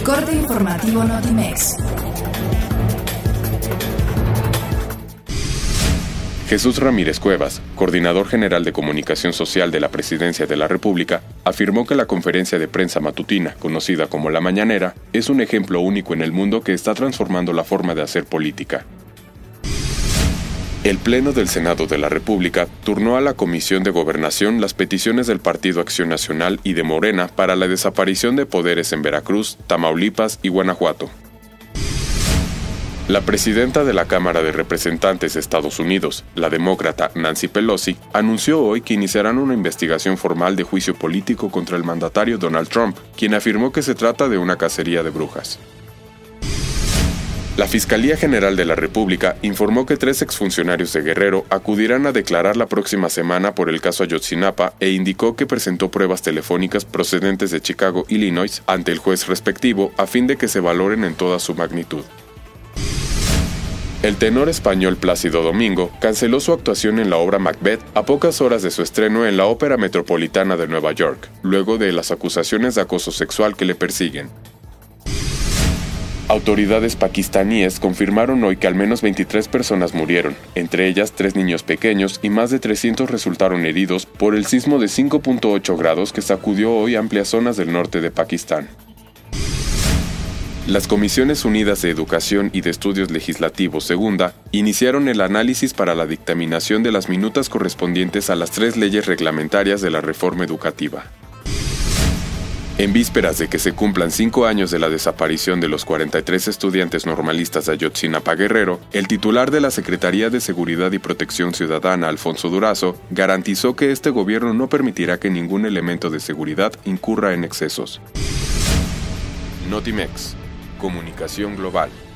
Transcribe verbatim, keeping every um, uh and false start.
corte informativo Notimex. Jesús Ramírez Cuevas, coordinador general de comunicación social de la Presidencia de la República, afirmó que la conferencia de prensa matutina, conocida como La Mañanera, es un ejemplo único en el mundo que está transformando la forma de hacer política. El Pleno del Senado de la República turnó a la Comisión de Gobernación las peticiones del Partido Acción Nacional y de Morena para la desaparición de poderes en Veracruz, Tamaulipas y Guanajuato. La presidenta de la Cámara de Representantes de Estados Unidos, la demócrata Nancy Pelosi, anunció hoy que iniciarán una investigación formal de juicio político contra el mandatario Donald Trump, quien afirmó que se trata de una cacería de brujas. La Fiscalía General de la República informó que tres exfuncionarios de Guerrero acudirán a declarar la próxima semana por el caso Ayotzinapa e indicó que presentó pruebas telefónicas procedentes de Chicago, Illinois, ante el juez respectivo a fin de que se valoren en toda su magnitud. El tenor español Plácido Domingo canceló su actuación en la obra Macbeth a pocas horas de su estreno en la Ópera Metropolitana de Nueva York, luego de las acusaciones de acoso sexual que le persiguen. Autoridades pakistaníes confirmaron hoy que al menos veintitrés personas murieron, entre ellas tres niños pequeños y más de trescientos resultaron heridos por el sismo de cinco punto ocho grados que sacudió hoy amplias zonas del norte de Pakistán. Las Comisiones Unidas de Educación y de Estudios Legislativos Segunda iniciaron el análisis para la dictaminación de las minutas correspondientes a las tres leyes reglamentarias de la reforma educativa. En vísperas de que se cumplan cinco años de la desaparición de los cuarenta y tres estudiantes normalistas de Ayotzinapa, Guerrero, el titular de la Secretaría de Seguridad y Protección Ciudadana, Alfonso Durazo, garantizó que este gobierno no permitirá que ningún elemento de seguridad incurra en excesos. Notimex. Comunicación global.